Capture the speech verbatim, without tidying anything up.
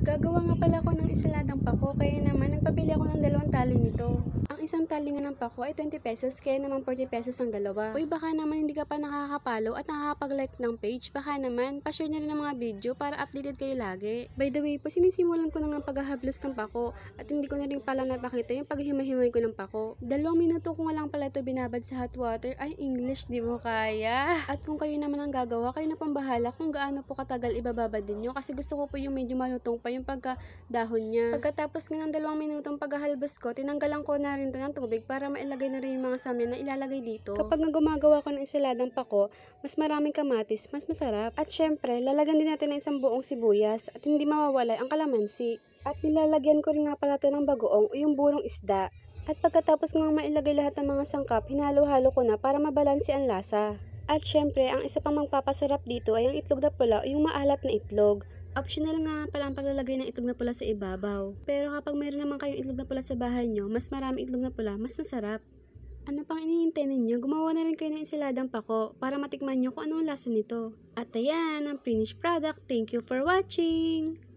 Gagawa nga pala ako ng ensaladang pako, kaya naman nagpabili ako ng dalawang tali nito. Ang isang tali nga ng pako ay twenty pesos, kaya naman forty pesos ang dalawa. Uy, baka naman hindi ka pa nakakapalo at nakakapag-like ng page, baka naman pa-share na rin ng mga video para updated kayo lagi. By the way po, sinisimulan ko na nga paghahablos ng pako at hindi ko na rin pala napakita yung paghihimay-himay ko ng pako. Dalawang minuto ko nga lang pala ito binabad sa hot water. Ay, English, di mo kaya? At kung kayo naman ang gagawa, kayo na pong bahala kung gaano po katagal ibababad din nyo, kasi gusto ko po yung medyo malutong pa yung pagka-dahon niya. Pagkatapos nga ng dalawang minutong paghahalbos ko, tinanggalan ko na rin ito ng tubig para mailagay na rin yung mga samyan na ilalagay dito. Kapag nga gumagawa ko ng ensaladang pako, mas maraming kamatis, mas masarap. At syempre, lalagyan din natin ng isang buong sibuyas at hindi mawawala ang kalamansi. At nilalagyan ko rin nga pala ito ng bagoong o yung burong isda. At pagkatapos nga mailagay lahat ng mga sangkap, hinalo-halo ko na para mabalansi ang lasa. At syempre, ang isa pang magpapasarap dito ay ang itlog na pula o yung maalat na itlog. Optional nga pala ang paglalagay ng itlog na pula sa ibabaw. Pero kapag mayroon naman kayong itlog na pula sa bahay nyo, mas marami itlog na pula, mas masarap. Ano pang iniintay ninyo? Gumawa na rin kayo ng ensaladang pako para matikman nyo kung anong lasa nito. At ayan, ang finished product. Thank you for watching!